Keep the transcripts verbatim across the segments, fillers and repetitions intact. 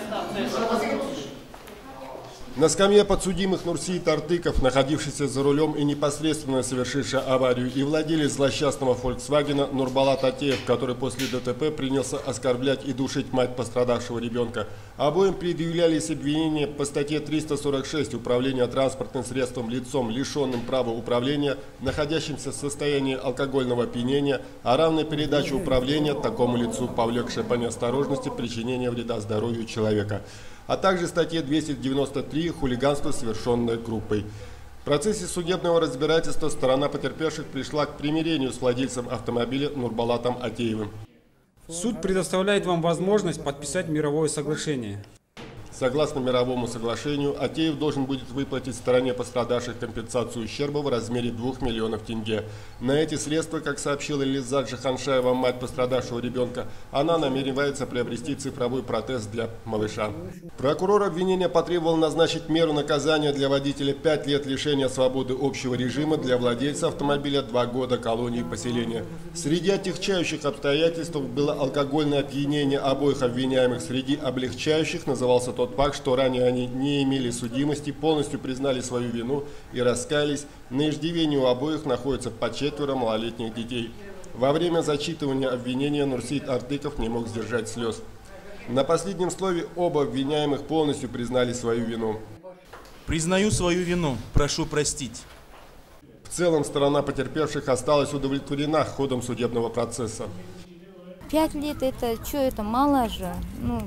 На скамье подсудимых Нурсиит Артыков, находившийся за рулем и непосредственно совершивший аварию, и владелец злосчастного «Фольксвагена» Нурболат Атеев, который после ДТП принялся оскорблять и душить мать пострадавшего ребенка. Обоим предъявлялись обвинения по статье триста сорок шесть «Управление транспортным средством лицом, лишенным права управления, находящимся в состоянии алкогольного опьянения, а равной передаче управления такому лицу, повлекшей по неосторожности причинения вреда здоровью человека», а также статье двести девяносто три «Хулиганство, совершенное группой». В процессе судебного разбирательства сторона потерпевших пришла к примирению с владельцем автомобиля Нурболатом Атеевым. Суд предоставляет вам возможность подписать мировое соглашение. Согласно мировому соглашению, Атеев должен будет выплатить стороне пострадавших компенсацию ущерба в размере двух миллионов тенге. На эти средства, как сообщила Лиззат Джиханшаева, мать пострадавшего ребенка, она намеревается приобрести цифровой протез для малыша. Прокурор обвинения потребовал назначить меру наказания для водителя пять лет лишения свободы общего режима, для владельца автомобиля два года колонии поселения. Среди отягчающих обстоятельств было алкогольное опьянение обоих обвиняемых. Среди облегчающих назывался тот факт, что ранее они не имели судимости, полностью признали свою вину и раскаялись. На иждивении у обоих находится по четверо малолетних детей. Во время зачитывания обвинения Нурсиит Артыков не мог сдержать слез. На последнем слове оба обвиняемых полностью признали свою вину. Признаю свою вину, прошу простить. В целом сторона потерпевших осталась удовлетворена ходом судебного процесса. Пять лет это что, это мало же. Ну,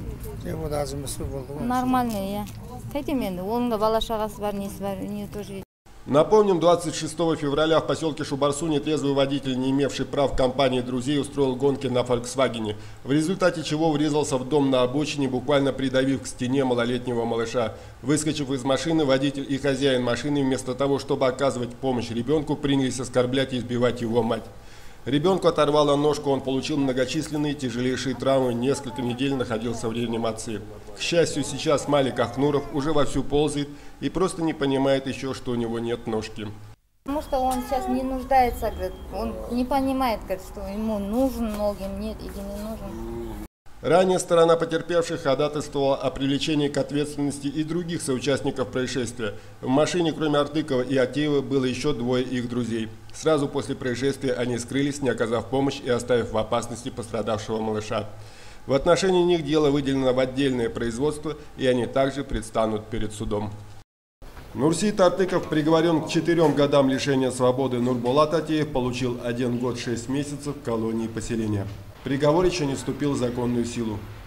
нормально, я. Хотим, он балашагас бар, не свар, не тоже. Напомним, двадцать шестого февраля в поселке Шубарсу нетрезвый водитель, не имевший прав компании друзей, устроил гонки на «Фольксвагене», в результате чего врезался в дом на обочине, буквально придавив к стене малолетнего малыша. Выскочив из машины, водитель и хозяин машины вместо того, чтобы оказывать помощь ребенку, принялись оскорблять и избивать его мать. Ребенку оторвало ножку, он получил многочисленные тяжелейшие травмы, несколько недель находился в реанимации. К счастью, сейчас Малик Ахнуров уже вовсю ползает и просто не понимает еще, что у него нет ножки. Потому что он сейчас не нуждается, говорит, он не понимает, говорит, что ему нужен ноги, нет, или не нужен. Ранее сторона потерпевших ходатайствовала о привлечении к ответственности и других соучастников происшествия. В машине, кроме Артыкова и Атеева, было еще двое их друзей. Сразу после происшествия они скрылись, не оказав помощь и оставив в опасности пострадавшего малыша. В отношении них дело выделено в отдельное производство, и они также предстанут перед судом. Нурсиит Артыков приговорен к четырем годам лишения свободы. Нурболат Атеев получил один год шесть месяцев колонии поселения. Приговор еще не вступил в законную силу.